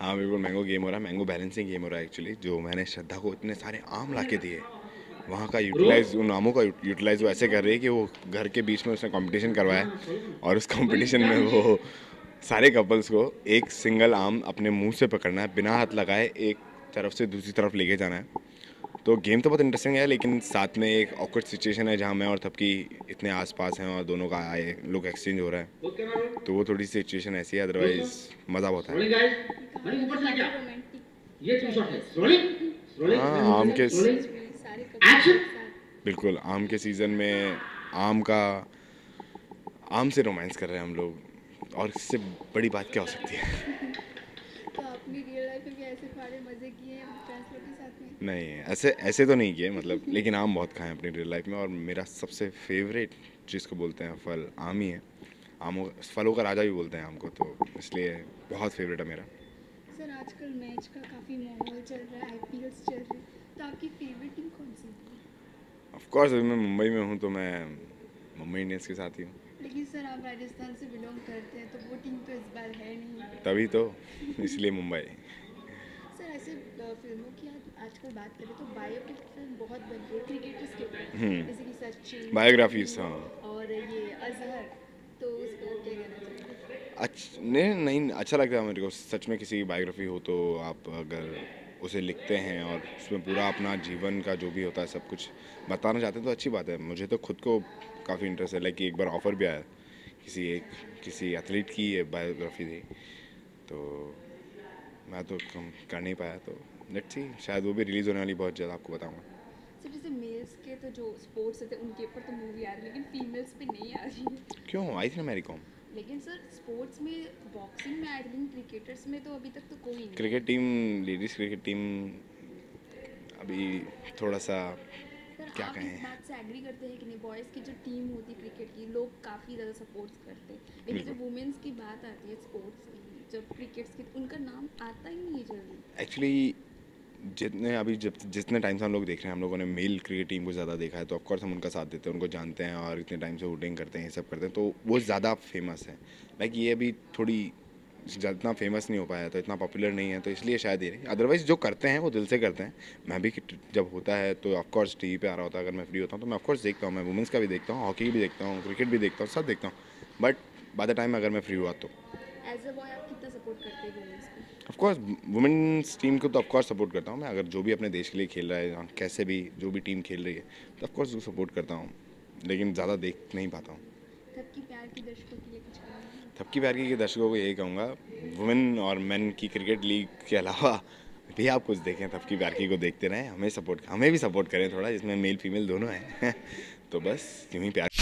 हाँ बिल्कुल, mango game हो रहा है, मैंगो बैलेंसिंग गेम हो रहा है एक्चुअली। जो मैंने श्रद्धा को इतने सारे आम ला के दिए, वहाँ का यूटिलाइज, उन आमों का यूटिलाइज वो ऐसे कर रही है कि वो घर के बीच में उसने कंपटीशन करवाया और उस कंपटीशन में वो सारे कपल्स को एक सिंगल आम अपने मुंह से पकड़ना है, बिना हाथ लगाए एक तरफ से दूसरी तरफ लेके जाना है। तो गेम तो बहुत इंटरेस्टिंग है, लेकिन साथ में एक ऑकवर्ड सिचुएशन है जहाँ मैं और थपकी इतने आसपास हैं और दोनों का आए लुक एक्सचेंज हो रहा है, तो वो थोड़ी सी सिचुएशन ऐसी है, अदरवाइज मज़ा बहुत है। हाँ, बिल्कुल आम के सीज़न में आम का आम से रोमांस कर रहे हैं हम लोग, और इससे बड़ी बात क्या हो सकती है। तो आपने रियल लाइफ में भी ऐसे सारे मजे किए हैं फ्रेंड्स लोग के साथ में? नहीं, ऐसे ऐसे तो नहीं किए मतलब, लेकिन आम बहुत खाए हैं अपनी रियल लाइफ में, और मेरा सबसे फेवरेट जिसको बोलते हैं फल आम ही है। आमों, फलों का राजा भी बोलते हैं आम को, तो इसलिए बहुत फेवरेट है मेरा। सर आजकल मैच का काफ़ी माहौल चल रहा है, आईपीएल्स चल रही है, तो आपकी फेवरेट टीम कौन सी है? ऑफ कोर्स अभी मैं मुंबई में हूँ, तो मैं मुंबई इंडियंस के साथ ही हूँ। लेकिन सर आप राजस्थान से बिलोंग करते हैं, तो वो टीम तो इस बार है नहीं। तभी तो, इसलिए मुंबई। सर ऐसे फिल्मों की आजकल बात करें तो बायोपिक फिल्म बहुत बन रही है क्रिकेटर्स के ऊपर, जैसे कि सचिन, बायोग्राफीज, हाँ। और ये अजहर, तो उस पर क्या कहना चाहिए? नहीं नहीं, अच्छा लगता है मेरे को सच में। किसी की बायोग्राफी हो तो आप अगर उसे लिखते हैं और उसमें पूरा अपना जीवन का जो भी होता है सब कुछ बताना चाहते हैं, तो अच्छी बात है। मुझे तो खुद को काफ़ी इंटरेस्ट है, लाइक एक बार ऑफ़र भी आया किसी एथलीट की बायोग्राफी थी, तो मैं तो कर नहीं पाया। तो लेट्स सी, शायद वो भी रिलीज़ होने वाली बहुत जल्द, आपको बताऊंगा। सर जैसे मेल्स के तो जो स्पोर्ट्स होते हैं उनके ऊपर तो मूवी आ रही है, लेकिन फीमेल्स पे नहीं आ रही है। क्यों आई थी ना मैरी कॉम? लेकिन सर स्पोर्ट्स में, बॉक्सिंग में आई थिंक, क्रिकेटर्स में तो अभी तक तो कोई नहीं। Cricket team, ladies cricket team अभी थोड़ा सा, सर क्या आप इस कहें। बात से एग्री करते हैं कि नहीं, बॉयज़ की जो टीम होती है क्रिकेट की, लोग काफ़ी ज़्यादा सपोर्ट्स करते हैं, लेकिन जब वुमेन्स की बात आती है स्पोर्ट्स की, जब क्रिकेट्स की, उनका नाम आता ही नहीं है जल्दी। एक्चुअली जितने टाइम से हम लोग देख रहे हैं, हम लोगों ने मेल क्रिकेट टीम को ज़्यादा देखा है, तो ऑफकोर्स हम उनका साथ देते हैं, उनको जानते हैं और इतने टाइम से वोटिंग करते हैं, ये सब करते हैं, तो वो ज़्यादा फेमस है। लाइक ये अभी थोड़ी जितना फेमस नहीं हो पाया, तो इतना पॉपुलर नहीं है, तो इसलिए शायद ये नहीं। अदरवाइज़ जो करते हैं वो दिल से करते हैं। मैं भी जब होता है तो ऑफकोर्स टीवी पे आ रहा होता है, अगर मैं फ्री होता हूँ तो मैं ऑफकोर्स देखता हूँ। मैं वुमेंस का भी देखता हूँ, हॉकी भी देखता हूँ, क्रिकेट भी देखता हूँ, सब देखता हूँ, बट बाय द टाइम अगर मैं फ्री हुआ तो एज अ बॉय आप कितना सपोर्ट करते हैं वुमेन्स को? ऑफकोर्स वुमेन्स टीम को तो ऑफकोर्स सपोर्ट करता हूँ मैं। अगर जो भी अपने देश के लिए खेल रहा है, कैसे भी जो भी टीम खेल रही है, तो ऑफकोर्स वो सपोर्ट करता हूँ, लेकिन ज़्यादा देख नहीं पाता हूँ। सबकी प्यार की दर्शकों के लिए कुछ कहना है? थपकी प्यार के दर्शकों को यही कहूँगा, वुमेन और मेन की क्रिकेट लीग के अलावा भी आप कुछ देखें, थपकी प्यार की को देखते रहें, हमें भी सपोर्ट करें थोड़ा, जिसमें मेल फीमेल दोनों हैं। तो बस यूँ ही प्यार।